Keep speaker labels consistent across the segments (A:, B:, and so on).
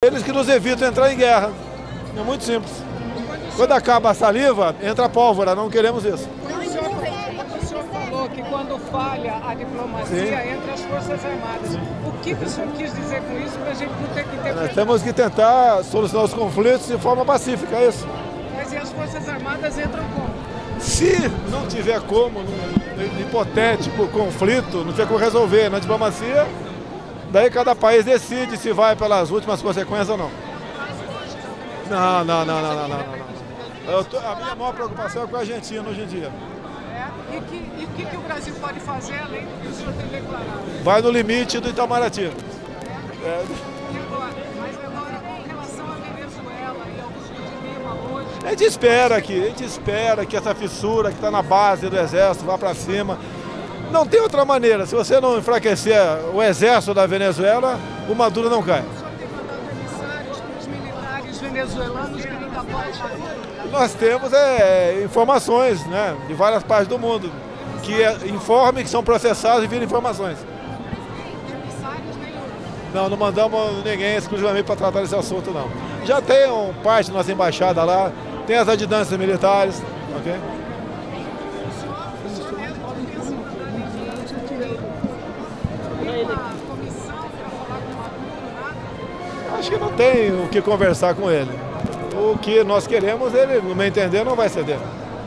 A: Eles que nos evitam entrar em guerra. É muito simples. Quando acaba a saliva, entra a pólvora, não queremos isso.
B: O senhor falou que quando falha a diplomacia, entra as Forças Armadas. O que o senhor quis dizer com isso para a gente não ter que interpretar?
A: Nós temos que tentar solucionar os conflitos de forma pacífica, é isso.
B: Mas e as Forças Armadas entram como?
A: Se não tiver como, num hipotético conflito, não tiver como resolver na diplomacia, daí cada país decide se vai pelas últimas consequências ou não. Não. A minha maior preocupação é com a Argentina hoje em dia.
B: E o que o Brasil pode fazer além do que o senhor tem declarado?
A: Vai no limite do Itamaraty.
B: Mas agora, com relação à Venezuela e ao uso de Lima hoje...
A: A gente espera que essa fissura que está na base do exército vá para cima. Não tem outra maneira. Se você não enfraquecer o exército da Venezuela, o Maduro não cai.
B: O senhor tem mandado emissários para os militares venezuelanos que ainda podem fazer?
A: Nós temos informações, né, de várias partes do mundo que informem que são processados e viram informações. Não mandamos ninguém exclusivamente para tratar desse assunto, não. Já tem parte da nossa embaixada lá, tem as adjudâncias militares, ok? Acho que não tem o que conversar com ele. O que nós queremos, ele, no meu entender, não vai ceder.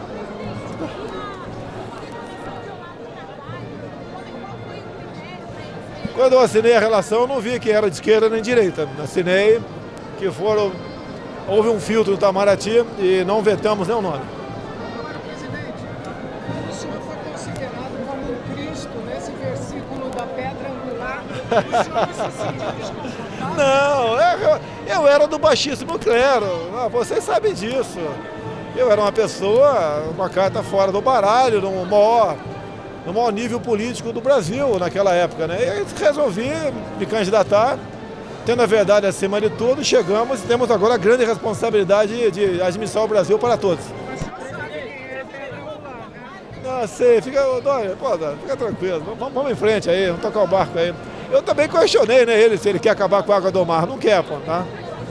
A: Quando eu assinei a relação, eu não vi que era de esquerda nem de direita. Assinei que houve um filtro no Itamaraty e não vetamos nenhum nome.
B: Agora, presidente, o senhor foi considerado como um Cristo nesse versículo da pedra angular. O senhor se sentiu desconfortável?
A: Não, eu era do baixíssimo clero, vocês sabem disso. Eu era uma pessoa, uma carta fora do baralho, no maior nível político do Brasil naquela época, né? E aí resolvi me candidatar, tendo a verdade acima de tudo, chegamos e temos agora a grande responsabilidade de administrar o Brasil para todos.
B: Mas o senhor sabe quem é a pedra angular, né?
A: Não, sei, fica tranquilo, vamos em frente aí, vamos tocar o barco aí. Eu também questionei, né, ele, se ele quer acabar com a água do mar. Não quer, pô, tá?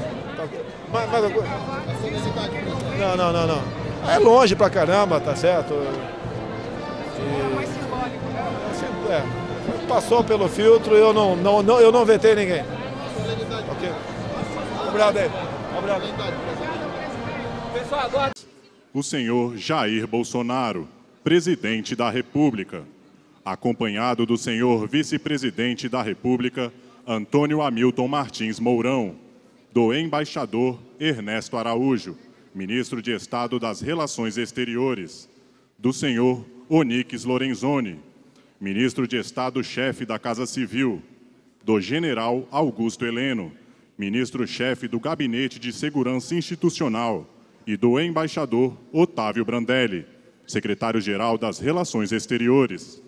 A: Não. É longe pra caramba, tá certo?
B: É mais simbólico, né?
A: Passou pelo filtro e eu não vetei ninguém. Ok? Obrigado aí. Obrigado.
B: Pessoal, agora...
C: O senhor Jair Bolsonaro, presidente da República, acompanhado do senhor vice-presidente da República, Antônio Hamilton Martins Mourão, do embaixador Ernesto Araújo, ministro de Estado das Relações Exteriores, do senhor Onyx Lorenzoni, ministro de Estado-chefe da Casa Civil, do general Augusto Heleno, ministro-chefe do Gabinete de Segurança Institucional, e do embaixador Otávio Brandelli, secretário-geral das Relações Exteriores.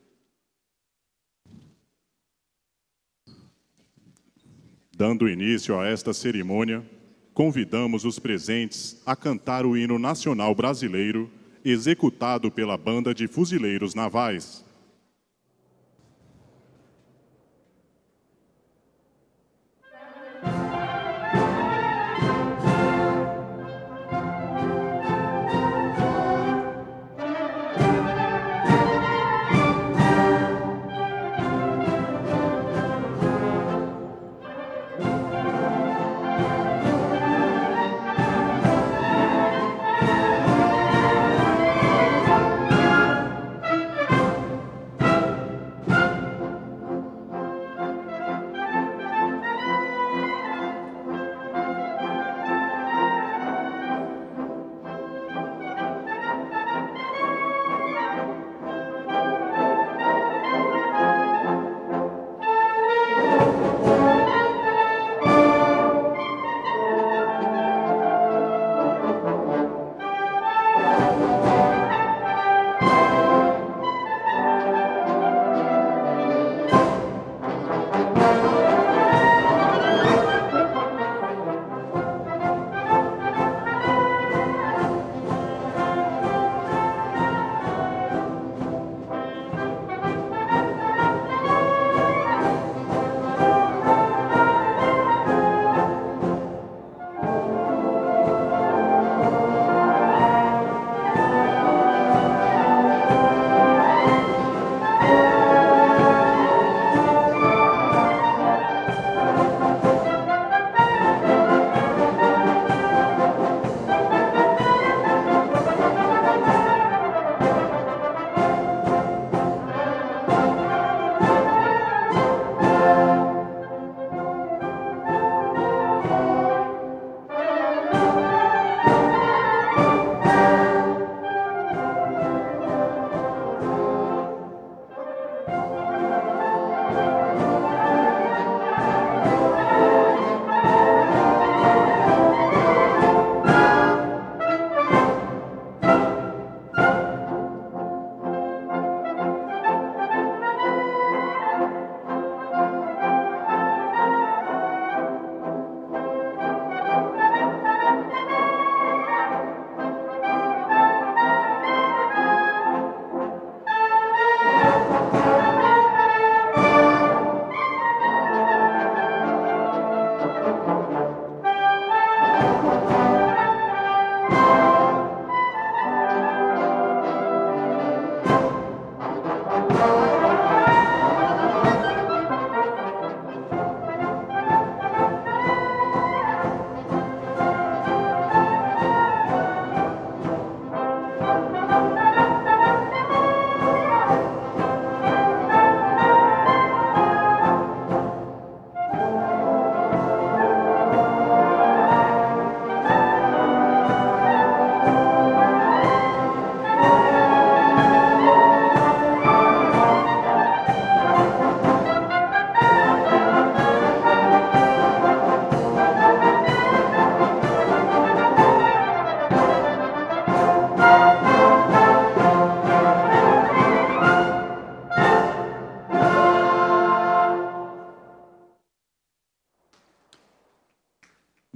C: Dando início a esta cerimônia, convidamos os presentes a cantar o hino nacional brasileiro, executado pela Banda de Fuzileiros Navais.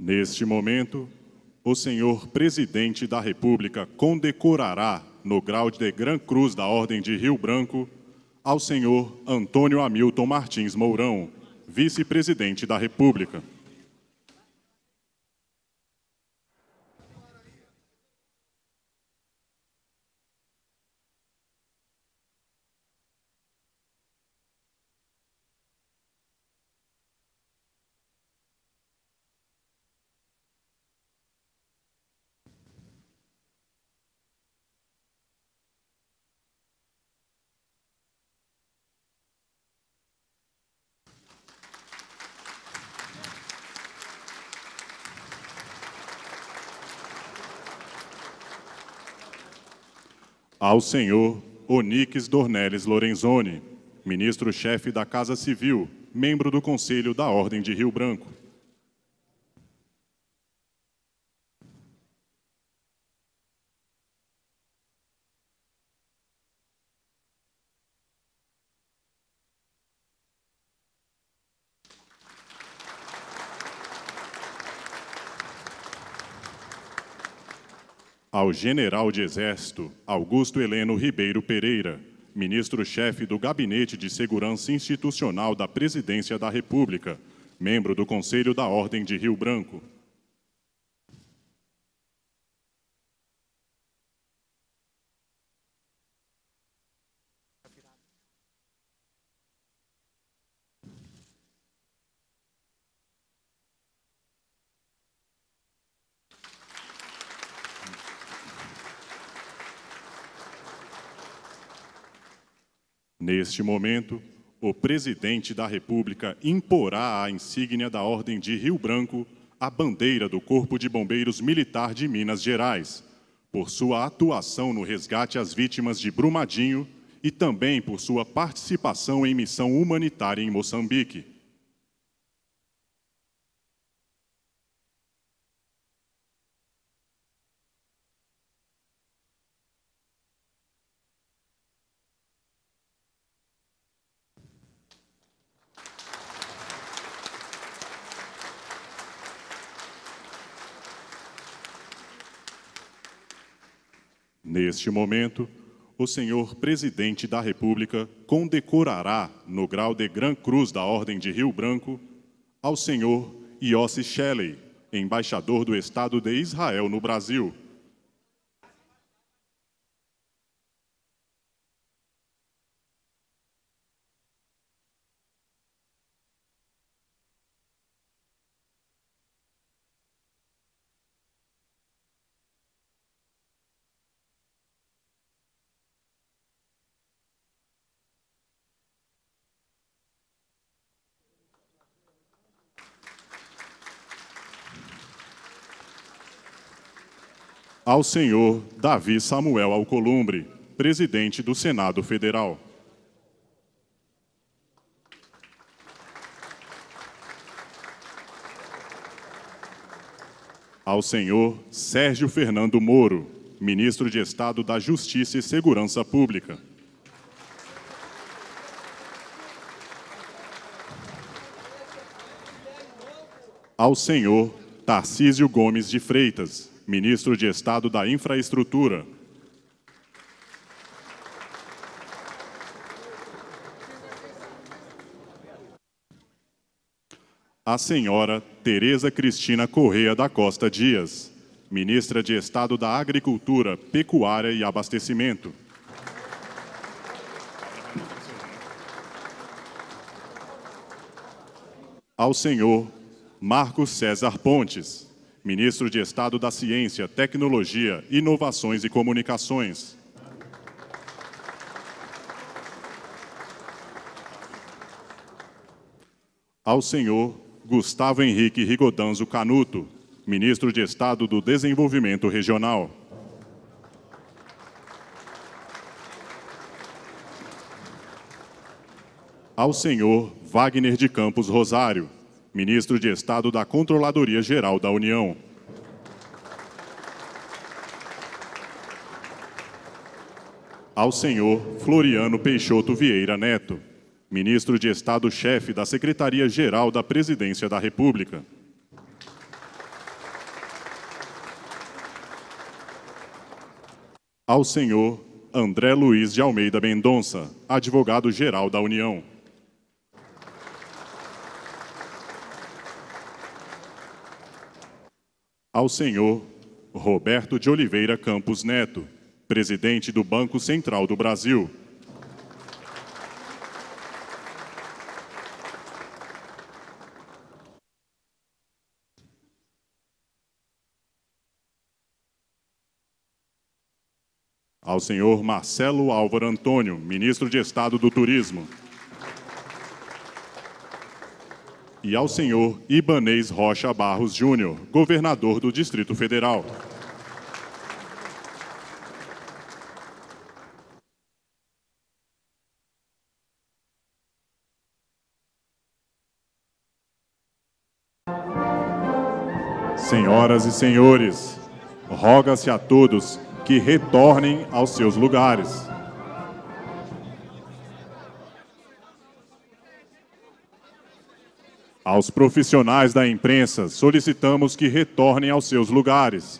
C: Neste momento, o senhor Presidente da República condecorará, no grau de Gran Cruz da Ordem de Rio Branco, ao senhor Antônio Hamilton Martins Mourão, Vice-Presidente da República. Ao senhor Onix Dornelles Lorenzoni, ministro-chefe da Casa Civil, membro do Conselho da Ordem de Rio Branco. Ao general de Exército Augusto Heleno Ribeiro Pereira, ministro-chefe do Gabinete de Segurança Institucional da Presidência da República, membro do Conselho da Ordem de Rio Branco. Neste momento, o Presidente da República imporá a insígnia da Ordem de Rio Branco à bandeira do Corpo de Bombeiros Militar de Minas Gerais, por sua atuação no resgate às vítimas de Brumadinho e também por sua participação em missão humanitária em Moçambique. Neste momento, o senhor Presidente da República condecorará, no grau de Gran Cruz da Ordem de Rio Branco, ao senhor Yossi Shelley, embaixador do Estado de Israel no Brasil. Ao senhor Davi Samuel Alcolumbre, presidente do Senado Federal. Ao senhor Sérgio Fernando Moro, ministro de Estado da Justiça e Segurança Pública. Ao senhor Tarcísio Gomes de Freitas, ministro de Estado da Infraestrutura. A senhora Tereza Cristina Corrêa da Costa Dias, ministra de Estado da Agricultura, Pecuária e Abastecimento. Ao senhor Marcos César Pontes, ministro de Estado da Ciência, Tecnologia, Inovações e Comunicações. Ao senhor Gustavo Henrique Rigodanzo Canuto, ministro de Estado do Desenvolvimento Regional. Ao senhor Wagner de Campos Rosário, ministro de Estado da Controladoria Geral da União. Ao senhor Floriano Peixoto Vieira Neto, ministro de Estado-chefe da Secretaria-Geral da Presidência da República. Ao senhor André Luiz de Almeida Mendonça, advogado-geral da União. Ao senhor Roberto de Oliveira Campos Neto, presidente do Banco Central do Brasil. Ao senhor Marcelo Álvaro Antônio, ministro de Estado do Turismo. E ao senhor Ibanez Rocha Barros Júnior, governador do Distrito Federal. Senhoras e senhores, roga-se a todos que retornem aos seus lugares. Aos profissionais da imprensa, solicitamos que retornem aos seus lugares.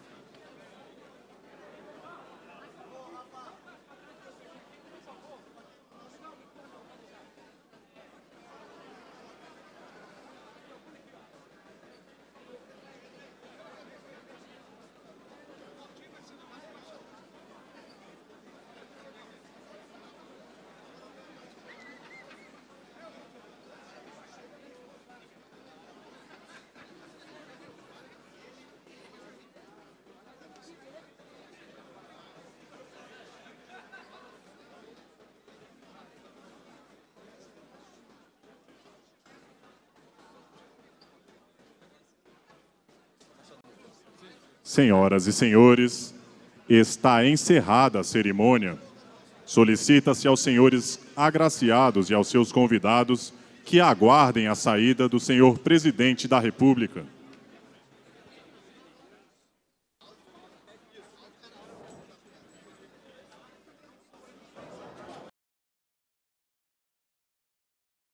C: Senhoras e senhores, está encerrada a cerimônia. Solicita-se aos senhores agraciados e aos seus convidados que aguardem a saída do senhor Presidente da República.